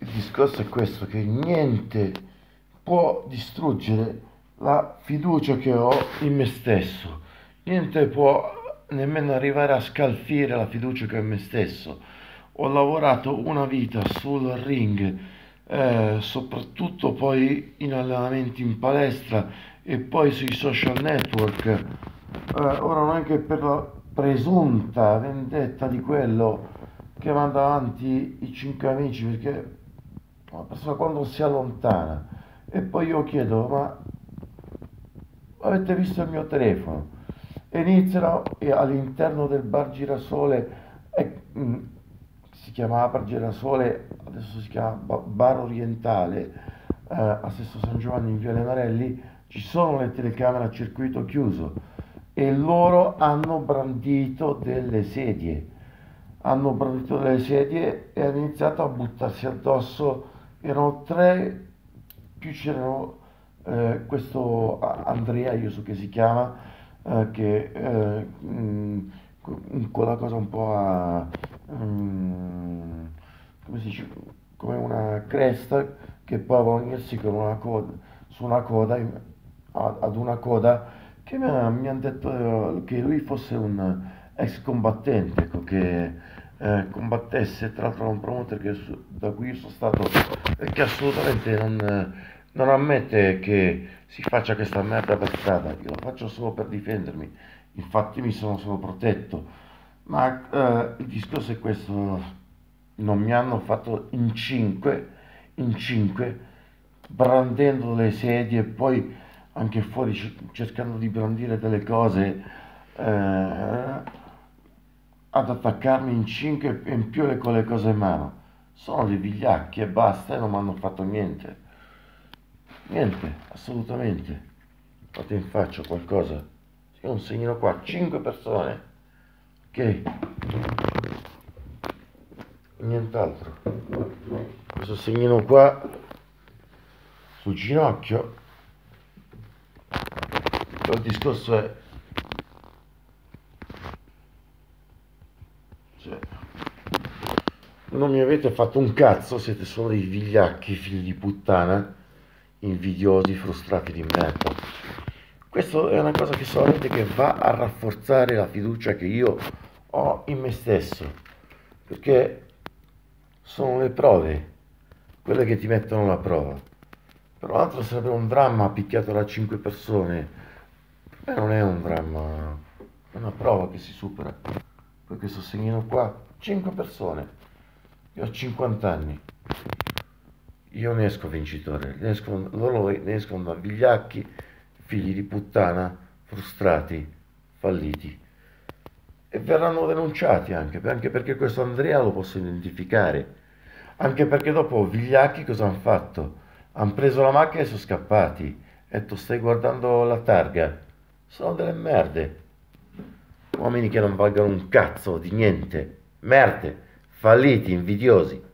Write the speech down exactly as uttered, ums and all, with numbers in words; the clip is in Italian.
il discorso è questo, che niente può distruggere la fiducia che ho in me stesso, niente può nemmeno arrivare a scalfire la fiducia che ho in me stesso. Ho lavorato una vita sul ring, eh, soprattutto poi in allenamenti in palestra e poi sui social network. Eh, ora non è che per la presunta vendetta di quello che manda avanti i cinque amici, perché una persona quando si allontana e poi io chiedo, ma avete visto il mio telefono? E iniziano e all'interno del bar Girasole, eh, mh, si chiamava bar Girasole, adesso si chiama ba- Bar Orientale, eh, a Sesto San Giovanni in Viale Marelli, ci sono le telecamere a circuito chiuso e loro hanno brandito delle sedie, hanno brandito delle sedie e hanno iniziato a buttarsi addosso, erano tre, più c'erano eh, questo A- Andrea, io so che si chiama, eh, che eh, mh, con quella cosa un po' a, mm, come si dice, come una cresta che poi va a unirsi con una coda, su una coda, in- a- ad una coda che mi, ha- mi hanno detto eh, che lui fosse un ex combattente, ecco, che eh, combattesse tra l'altro da un promoter che su- da cui io sono stato e che assolutamente non, eh, non ammette che si faccia questa merda per strada, io lo faccio solo per difendermi, infatti mi sono solo protetto, ma eh, il discorso è questo, non mi hanno fatto in cinque, in cinque, brandendo le sedie e poi anche fuori c- cercando di brandire delle cose, eh, ad attaccarmi in cinque e in più le con le cose in mano. Sono dei vigliacchi e basta e non mi hanno fatto niente. Niente, assolutamente. Fate in faccia qualcosa. Io un segnino qua, cinque persone. Ok? Nient'altro. Questo segnino qua sul ginocchio. Il discorso è, cioè, non mi avete fatto un cazzo, siete solo dei vigliacchi, figli di puttana, invidiosi, frustrati di merda. Questo è una cosa che solamente che va a rafforzare la fiducia che io ho in me stesso, perché sono le prove, quelle che ti mettono alla prova. Per un altro sarebbe un dramma picchiato da cinque persone, per me non è un dramma, è una prova che si supera. Poi questo segnino qua, cinque persone, io ho cinquanta anni, io ne esco vincitore, ne escono, loro ne escono da vigliacchi, figli di puttana, frustrati, falliti. E verranno denunciati anche, anche perché questo Andrea lo posso identificare. Anche perché dopo vigliacchi cosa hanno fatto? Hanno preso la macchina e sono scappati. E tu stai guardando la targa. Sono delle merde. Uomini che non valgono un cazzo di niente. Merde. Falliti, invidiosi.